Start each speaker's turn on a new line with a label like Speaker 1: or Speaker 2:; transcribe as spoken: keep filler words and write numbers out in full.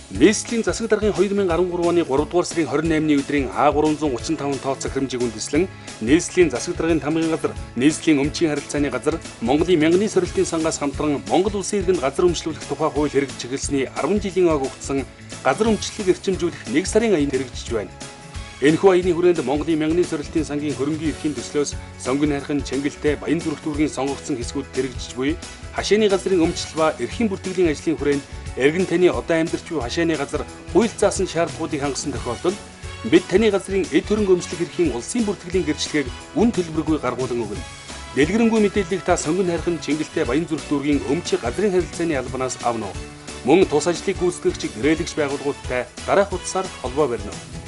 Speaker 1: Нийслэлийн засаг даргын two thousand thirteen оны three дугаар сарын twenty-eighны өдрийн А three thirty-five тоо захирамжийг үндэслэн нийслэлийн засаг даргын тамгын газар, нийслэлийн өмчийн харилцааны газар, Монголын мянганы сорилтын сангаас хамтран Монгол улсын иргэнд газар өмчлөх тухай хууль хэрэгжиж эхэлсний ten жилийн ог хугацсан газар өмчлөлийг эрчимжүүлэх one сарын аянд хэрэгжиж байна. Энэхүү аяны хүрээнд Монголын мянганы сорилтын сангийн хөрөнгийн эрхийн төслөөс сонгон хайрхан Чингэлтэй Баян зүрх дүүргийн сонгогдсон хэсгүүд хэрэгжиж буй хашааны газрын өмчлөл ба эрхийн бүртгэлийн ажлын хүрээнд эргэн таны одоо амьдарч буй хашааны газар хууль заасан шаардлагуудыг хангасан тохиолдолд бид таны газрын эд хөрөнгө өмчлөх эрхийн улсын бүртгэлийн гэрчлэгийг үн төлбөргүй гаргуулan өгнө. Дэлгэрэнгүй мэдээллийг та сонгон хайрхан Чингэлтэй Баян зүрх дүүргийн өмчийн газрын харилцааны албанаас авна уу? Мөн тус ажлыг гүйцэтгэгч гэрээлэгч байгууллагуудтай дараах утсаар холбоо барина.